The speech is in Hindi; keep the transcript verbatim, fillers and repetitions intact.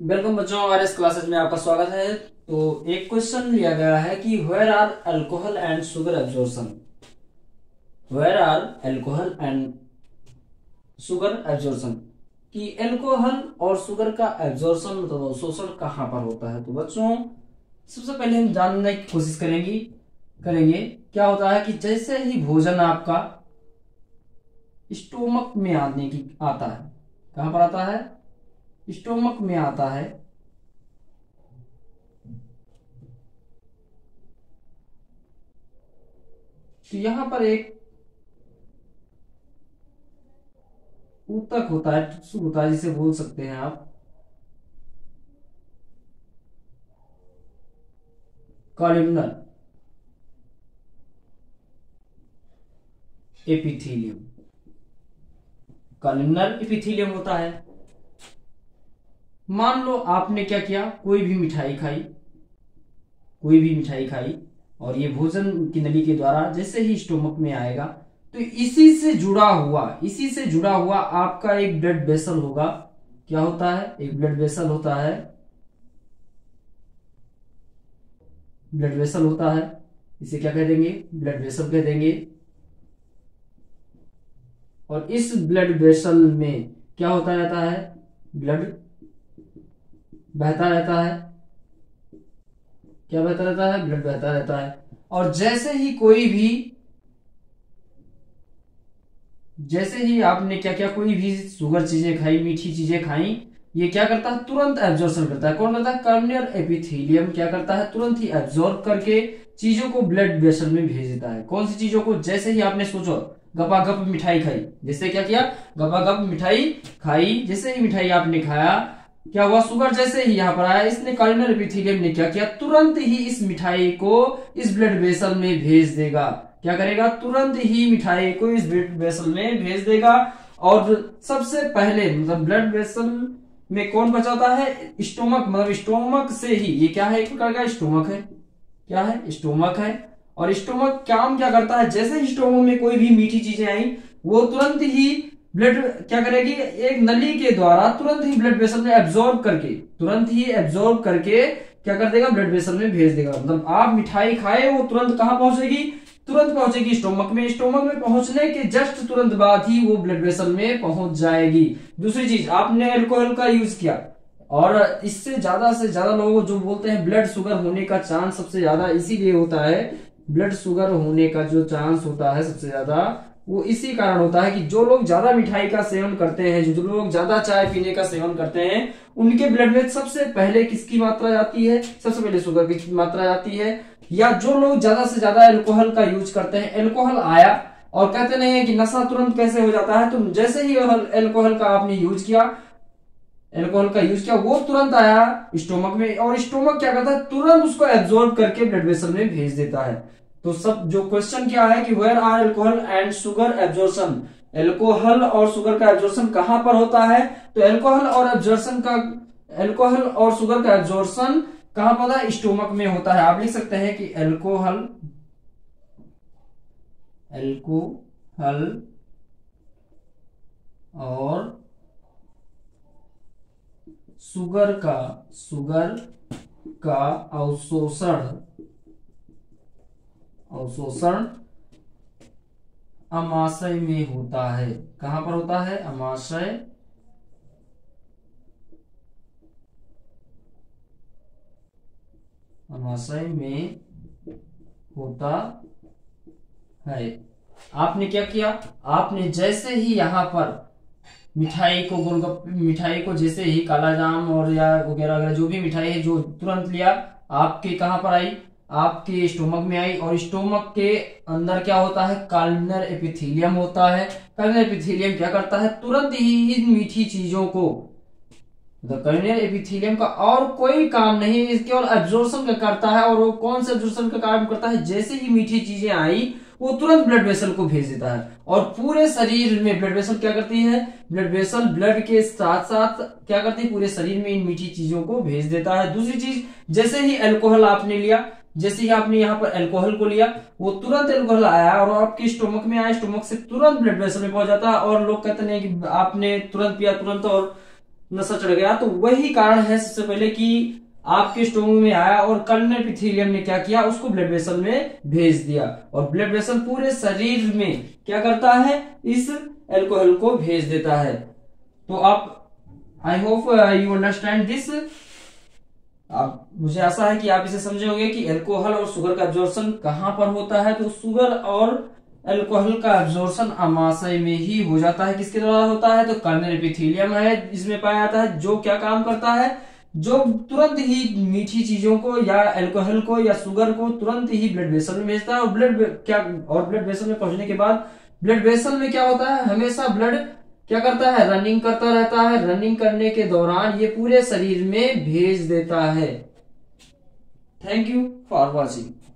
वेलकम बच्चों, आरएस क्लासेस में आपका स्वागत है। तो एक क्वेश्चन लिया गया है कि where are alcohol and sugar absorption. Where are alcohol and sugar absorption कि अल्कोहल और शुगर का एब्जॉर्प्शन मतलब अवशोषण कहाँ पर होता है। तो बच्चों सबसे पहले हम जानने की कोशिश करेंगे करेंगे क्या होता है कि जैसे ही भोजन आपका स्टोमक में आने की आता है, कहां पर आता है? स्टोमक में आता है। तो यहां पर एक ऊतक होता है, टिश्यू होता है, जिसे बोल सकते हैं आप कॉलिमनर एपिथेलियम। कॉलिमनर एपिथेलियम होता है। मान लो आपने क्या किया, कोई भी मिठाई खाई कोई भी मिठाई खाई और ये भोजन की नली के द्वारा जैसे ही स्टोमक में आएगा तो इसी से जुड़ा हुआ इसी से जुड़ा हुआ आपका एक ब्लड वेसल होगा। क्या होता है? एक ब्लड वेसल होता है ब्लड वेसल होता है इसे क्या कह देंगे? ब्लड वेसल कह देंगे। और इस ब्लड वेसल में क्या होता रहता है? ब्लड बहता रहता है। क्या बहता रहता है? ब्लड बहता रहता है। और जैसे ही कोई भी जैसे ही आपने क्या क्या कोई भी शुगर चीजें खाई, मीठी चीजें खाई, ये क्या करता है? तुरंत एब्जॉर्प्शन करता है। कौन करता है? कॉलिमनर एपिथेलियम क्या करता है? तुरंत ही एब्जॉर्ब करके चीजों को ब्लड वेसल में भेज देता है। कौन सी चीजों को? जैसे ही आपने सोचो गपागप मिठाई खाई, जैसे क्या किया? गपागप मिठाई खाई, जैसे ही मिठाई आपने खाया क्या हुआ? शुगर जैसे ही यहां पर आया, इसने कॉलिमनर एपिथेलियम ने क्या किया? तुरंत ही इस मिठाई को इस ब्लड वेसल में भेज देगा। क्या करेगा? तुरंत ही मिठाई को इस ब्लड वेसल में भेज देगा। और सबसे पहले मतलब ब्लड वेसल में कौन बचा होता है? स्टोमक। मतलब स्टोमक से ही, ये क्या है? एक प्रकार का स्टोमक है। क्या है? स्टोमक है। और स्टोमक काम क्या करता है? जैसे ही स्टोमक में कोई भी मीठी चीजें आई, वो तुरंत ही ब्लड क्या करेगी? एक नली के द्वारा तुरंत ही ब्लड वेसल में एब्जॉर्ब करके तुरंत ही एब्जॉर्ब करके क्या कर देगा? ब्लड वेसल में भेज देगा। मतलब आप मिठाई खाए, वो तुरंत कहां पहुंचेगी? तुरंत पहुंचेगी स्टोमक में। स्टोमक में पहुंचने के जस्ट तुरंत बाद ही वो ब्लड वेसल में पहुंच जाएगी। दूसरी चीज, आपने अल्कोहल का यूज किया और इससे ज्यादा से ज्यादा लोगों जो बोलते हैं ब्लड शुगर होने का चांस सबसे ज्यादा इसीलिए होता है। ब्लड शुगर होने का जो चांस होता है सबसे ज्यादा, वो इसी कारण होता है कि जो लोग ज्यादा मिठाई का सेवन करते हैं, जो लोग ज्यादा चाय पीने का सेवन करते हैं, उनके ब्लड में सबसे पहले किसकी मात्रा जाती है? सबसे पहले शुगर की मात्रा जाती है। या जो लोग ज्यादा से ज्यादा अल्कोहल का यूज करते हैं, अल्कोहल आया और कहते नहीं है कि नशा तुरंत कैसे हो जाता है, तो जैसे ही अल्कोहल का आपने यूज किया अल्कोहल का यूज किया वो तुरंत आया स्टोमक में, और स्टोमक क्या करता है? तुरंत उसको एब्जॉर्ब करके ब्लड वेसल में भेज देता है। तो सब जो क्वेश्चन क्या है कि where are alcohol and sugar absorption, alcohol और शुगर का एब्जॉर्प्शन कहां पर होता है? तो अल्कोहल और एब्जॉर्प्शन का अल्कोहल और शुगर का एब्जॉर्प्शन कहां पर होता है? स्टोमक में होता है। आप लिख सकते हैं कि अल्कोहल अल्कोहल और शुगर का शुगर का अवशोषण अवशोषण अमाशय में होता है। कहां पर होता है? अमाशय अमाशय में होता है। आपने क्या किया? आपने जैसे ही यहां पर मिठाई को गोलगप्पे मिठाई को जैसे ही काला जाम और या वगैरह वगैरह जो भी मिठाई है, जो तुरंत लिया, आपके कहां पर आई? आपके स्टोमक में आई। और स्टोमक के अंदर क्या होता है? कॉलिमनर एपिथेलियम होता है। कॉलिमनर एपिथेलियम क्या करता है? तुरंत ही इन मीठी चीजों को, कॉलिमनर एपिथेलियम का और कोई काम नहीं, केवल एब्जॉर्प्शन का करता है। और वो कौन सा एब्जॉर्प्शन का काम करता है? जैसे ही मीठी चीजें आई, वो तुरंत ब्लड वेसल को भेज देता है। और पूरे शरीर में ब्लड वेसल क्या करती है? ब्लड वेसल ब्लड के साथ साथ क्या करती है? पूरे शरीर में इन मीठी चीजों को भेज देता है। दूसरी चीज, जैसे ही अल्कोहल आपने लिया, जैसे ही आपने यहाँ पर अल्कोहल को लिया, वो तुरंत अल्कोहल आया और आपके स्टोमक में आया, स्टोमक से तुरंत ब्लड वेसल में पहुंच जाता है। और लोग कहते हैं कि आपने तुरंत पिया तुरंत और नशा चढ़ गया। तो वही कारण है सबसे पहले कि आपके स्टोमक में आया और कर्नल एपिथेलियम ने क्या किया, उसको ब्लड वेसल में भेज दिया, और ब्लड वेसल पूरे शरीर में क्या करता है, इस एल्कोहल को भेज देता है। तो आप, I hope you understand this. आप, मुझे आशा है कि आप इसे समझे होंगे कि अल्कोहल और शुगर का एब्जॉर्प्शन कहां पर होता है। तो शुगर और अल्कोहल का एब्जॉर्प्शन आमाशय में ही हो जाता है। किसके द्वारा होता है, तो कार्नियल एपिथेलियम है इसमें पाया जाता है, जो क्या काम करता है, जो तुरंत ही मीठी चीजों को या अल्कोहल को या शुगर को तुरंत ही ब्लड वेसल में भेजता है। और ब्लड क्या, और ब्लड वेसल में पहुंचने के बाद ब्लड वेसल में क्या होता है, हमेशा ब्लड क्या करता है, रनिंग करता रहता है। रनिंग करने के दौरान ये पूरे शरीर में भेज देता है। Thank you for watching.